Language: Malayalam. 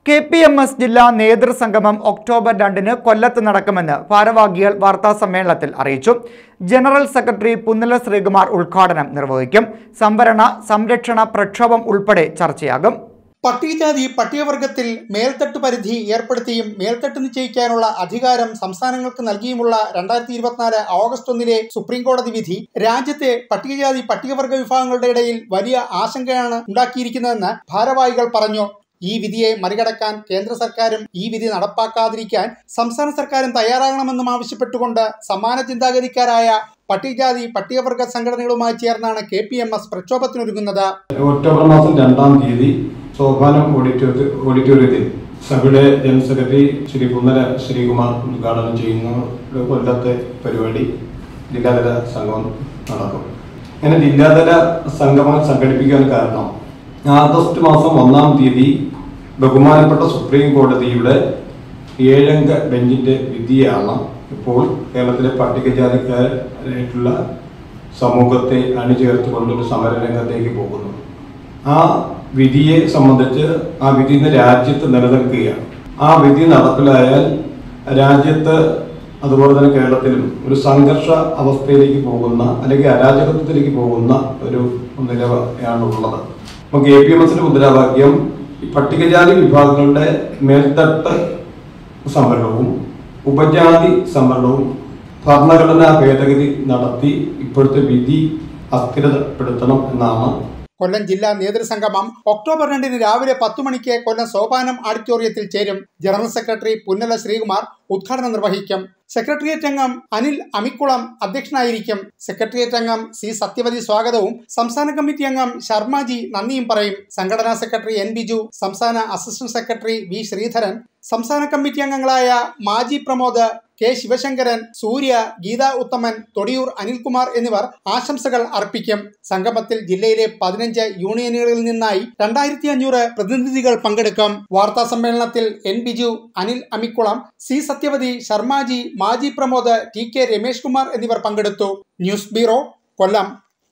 KPMS ജില്ലാ നേതൃസംഗമം ഒക്ടോബർ 2-ന് കൊല്ലത്ത് നടക്കുമെന്ന് ഭാരവാഹികൾ വാർത്താസമ്മേളനത്തിൽ അറിയിച്ചു. ജനറൽ സെക്രട്ടറി പുന്നല ശ്രീകുമാർ ഉദ്ഘാടനം നിർവഹിക്കും. സംവരണ, സംരക്ഷണ പ്രക്ഷോഭം ഉൾപ്പെടെ ചർച്ചയാകും. പട്ടികജാതി പട്ടികവർഗത്തിൽ മേൽത്തട്ട് പരിധി ഏർപ്പെടുത്തിയും മേൽത്തട്ട് നിശ്ചയിക്കാനുള്ള അധികാരം സംസ്ഥാനങ്ങൾക്ക് നൽകിയുമുള്ള 2024 ഓഗസ്റ്റ് 1 സുപ്രീംകോടതി വിധി രാജ്യത്തെ പട്ടികജാതി പട്ടികവർഗ വിഭാഗങ്ങളുടെ ഇടയിൽ വലിയ ആശങ്കയാണ് ഉണ്ടാക്കിയിരിക്കുന്നതെന്ന് ഭാരവാഹികൾ പറഞ്ഞു. ഈ വിധിയെ മറികടക്കാൻ കേന്ദ്ര സർക്കാരും ഈ വിധി നടപ്പാക്കാതിരിക്കാൻ സംസ്ഥാന സർക്കാരും തയ്യാറാകണമെന്നും ആവശ്യപ്പെട്ടുകൊണ്ട് സമാന ചിന്താഗതിക്കാരായ പട്ടികജാതി പട്ടികവർഗ സംഘടനകളുമായി ചേർന്നാണ് KPMS പ്രക്ഷോഭത്തിനൊരുങ്ങുന്നത്. ഒക്ടോബർ മാസം 2-ാം തീയതി സോപാനം ഓഡിറ്റോറിയത്തിൽ സഭയുടെ ജനറൽ സെക്രട്ടറി ശ്രീ പുന്നല ശ്രീകുമാർ ഉദ്ഘാടനം ചെയ്യുന്ന കൊല്ലത്തെ പരിപാടി ജില്ലാതല സംഗമം നടക്കും. ഇങ്ങനെ ജില്ലാതല സംഗമം സംഘടിപ്പിക്കാൻ കാരണം ആഗസ്റ്റ് മാസം 1-ാം തീയതി ബഹുമാനപ്പെട്ട സുപ്രീം കോടതിയുടെ 7-അംഗ ബെഞ്ചിന്റെ വിധിയാണ് ഇപ്പോൾ കേരളത്തിലെ പട്ടികജാതിക്കാരായിട്ടുള്ള സമൂഹത്തെ അണിചേർത്തുകൊണ്ടൊരു സമരരംഗത്തേക്ക് പോകുന്നു. ആ വിധിയെ സംബന്ധിച്ച് ആ വിധി ഇന്ന് രാജ്യത്ത് നിലനിൽക്കുകയാണ്. ആ വിധി നടപ്പിലായാൽ രാജ്യത്ത് അതുപോലെ തന്നെ കേരളത്തിലും ഒരു സംഘർഷ അവസ്ഥയിലേക്ക് പോകുന്ന അല്ലെങ്കിൽ അരാജകത്വത്തിലേക്ക് പോകുന്ന ഒരു നിലയാണ് ഉള്ളത്. അപ്പോൾ KPMSന്റെ മുദ്രാവാക്യം പട്ടികജാതി വിഭാഗങ്ങളുടെ മേൽത്തട്ട് സംവരണവും ഉപജാതി സംവരണവും ഭരണഘടനാ ഭേദഗതി നടത്തി ഇപ്പോഴത്തെ വിധി അസ്ഥിരപ്പെടുത്തണം എന്നാണ്. കൊല്ലം ജില്ലാ നേതൃസംഗമം ഒക്ടോബർ 2-ന് രാവിലെ 10 മണിക്ക് കൊല്ലം സോപാനം ഓഡിറ്റോറിയത്തിൽ ചേരും. ജനറൽ സെക്രട്ടറി പുന്നല ശ്രീകുമാർ ഉദ്ഘാടനം നിർവഹിക്കും. സെക്രട്ടേറിയറ്റ് അംഗം അനിൽ അമിക്കുളം അധ്യക്ഷനായിരിക്കും. സെക്രട്ടേറിയറ്റ് അംഗം C. സത്യവതി സ്വാഗതവും സംസ്ഥാന കമ്മിറ്റി അംഗം ശർമാജി നന്ദിയും പറയും. സംഘടനാ സെക്രട്ടറി N. ബിജു, സംസ്ഥാന അസിസ്റ്റന്റ് സെക്രട്ടറി V. ശ്രീധരൻ, സംസ്ഥാന കമ്മിറ്റി അംഗങ്ങളായ മാജി പ്രമോദ്, K. ശിവശങ്കരൻ, സൂര്യ, ഗീത ഉത്തമൻ, തൊടിയൂർ അനിൽകുമാർ എന്നിവർ ആശംസകൾ അർപ്പിക്കും. സംഗമത്തിൽ ജില്ലയിലെ 15 യൂണിയനുകളിൽ നിന്നായി 2500 പ്രതിനിധികൾ പങ്കെടുക്കും. വാർത്താ സമ്മേളനത്തിൽ N. ബിജു, അനിൽ അമിക്കുളം, C. സത്യവതി, ശർമാജി, മാജി പ്രമോദ്, TK രമേഷ് കുമാർ എന്നിവർ പങ്കെടുത്തു. ന്യൂസ് ബ്യൂറോ, കൊല്ലം.